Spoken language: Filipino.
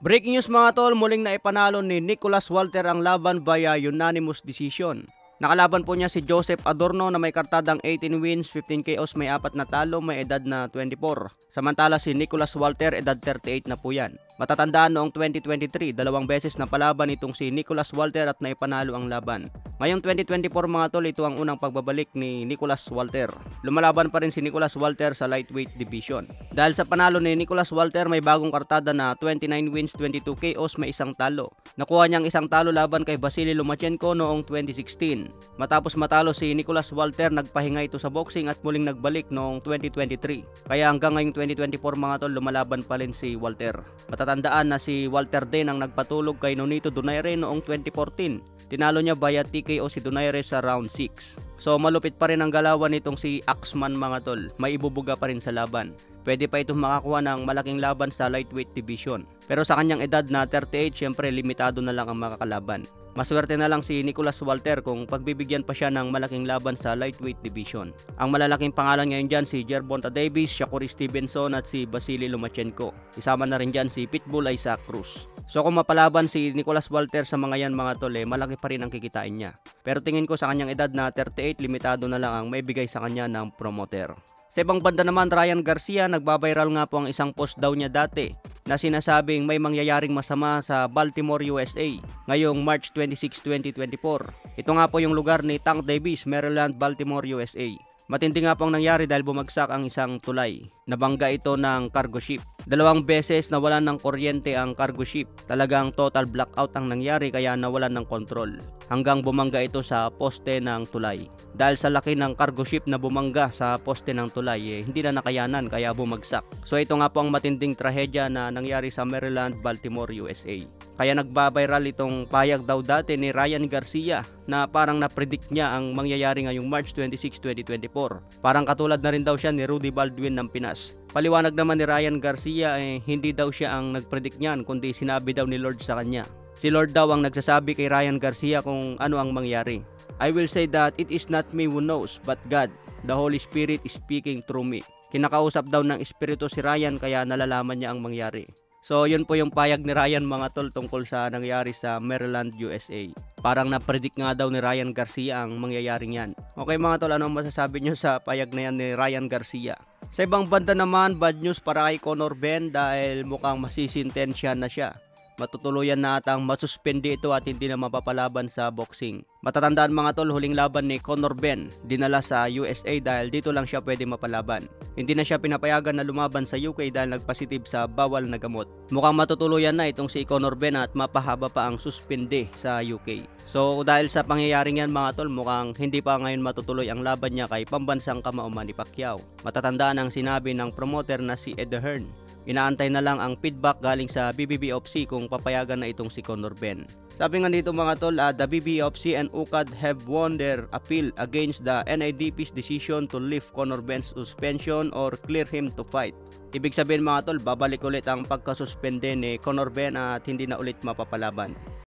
Breaking news mga tol, muling naipanalo ni Nicholas Walter ang laban via unanimous decision. Nakalaban po niya si Joseph Adorno na may kartadang 18 wins, 15 KOs, may 4 na talo, may edad na 24. Samantala si Nicholas Walter, edad 38 na po yan. Matatandaan noong 2023, 2 beses na palaban itong si Nicholas Walter at naipanalo ang laban. Ngayong 2024 mga tol, ito ang unang pagbabalik ni Nicholas Walter. Lumalaban pa rin si Nicholas Walter sa lightweight division. Dahil sa panalo ni Nicholas Walter, may bagong kartada na 29 wins, 22 KOs, may 1 talo. Nakuha niyang 1 talo laban kay Vasily Lomachenko noong 2016. Matapos matalo si Nicholas Walter, nagpahinga ito sa boxing at muling nagbalik noong 2023. Kaya hanggang ngayong 2024 mga tol, lumalaban pa rin si Walter. Matatandaan na si Walter din ang nagpatulog kay Nonito Donaire noong 2014. Tinalo niya via TKO si Donaire sa round 6. So malupit pa rin ang galawan nitong si Axman mga tol. May ibubuga pa rin sa laban. Pwede pa itong makakuha ng malaking laban sa lightweight division. Pero sa kanyang edad na 38, syempre limitado na lang ang makakalaban. Maswerte na lang si Nicholas Walter kung pagbibigyan pa siya ng malaking laban sa lightweight division. Ang malalaking pangalan ngayon dyan si Gervonta Davis, Shakur Stevenson at si Vasily Lomachenko. Isama na rin dyan si Pitbull Isaac Cruz. So kung mapalaban si Nicholas Walter sa mga yan mga tol, malaki pa rin ang kikitain niya. Pero tingin ko sa kanyang edad na 38, limitado na lang ang maibigay sa kanya ng promoter. Sa ibang banda naman, Ryan Garcia, nagbabiral nga po ang isang post daw niya dati na sinasabing may mangyayaring masama sa Baltimore, USA ngayong March 26, 2024. Ito nga po yung lugar ni Tank Davis, Maryland, Baltimore, USA. Matindi nga pong nangyari dahil bumagsak ang isang tulay. Nabangga ito ng cargo ship. 2 beses nawalan ng kuryente ang cargo ship. Talagang total blackout ang nangyari kaya nawalan ng control. Hanggang bumangga ito sa poste ng tulay. Dahil sa laki ng cargo ship na bumangga sa poste ng tulay, hindi na nakayanan kaya bumagsak. So ito nga po ang matinding trahedya na nangyari sa Maryland, Baltimore, USA. Kaya nagbabiral itong payag daw dati ni Ryan Garcia na parang na-predict niya ang mangyayari ngayong March 26, 2024. Parang katulad na rin daw siya ni Rudy Baldwin ng Pinas. Paliwanag naman ni Ryan Garcia hindi daw siya ang nag-predict niyan kundi sinabi daw ni Lord sa kanya. Si Lord daw ang nagsasabi kay Ryan Garcia kung ano ang mangyari. I will say that it is not me who knows but God. The Holy Spirit is speaking through me. Kinakausap daw ng Espiritu si Ryan kaya nalalaman niya ang mangyari. So yun po yung payag ni Ryan mga tol tungkol sa nangyari sa Maryland, USA. Parang na-predict nga daw ni Ryan Garcia ang mangyayaring yan. Okay mga tol, ano masasabi nyo sa payag na yan ni Ryan Garcia? Sa ibang banda naman, bad news para kay Conor Benn dahil mukhang masisintensya na siya. Matutuluyan na atang masuspende ito at hindi na mapapalaban sa boxing. Matatandaan mga tol, huling laban ni Conor Benn dinala sa USA dahil dito lang siya pwede mapalaban. Hindi na siya pinapayagan na lumaban sa UK dahil nagpositive sa bawal na gamot. Mukhang matutuluyan na itong si Conor Benn at mapahaba pa ang suspende sa UK. So dahil sa pangyayaring yan mga tol, mukhang hindi pa ngayon matutuloy ang laban niya kay pambansang kamao Manny Pacquiao. Matatandaan ang sinabi ng promoter na si Ed Hearn. Inaantay na lang ang feedback galing sa BBBOFC kung papayagan na itong si Conor Benn. Sabi nga dito mga tol, the BBOFC and UKAD have won their appeal against the NIDP's decision to lift Conor Benn's suspension or clear him to fight. Ibig sabihin mga tol, babalik ulit ang pagkasuspende ni Conor Benn at hindi na ulit mapapalaban.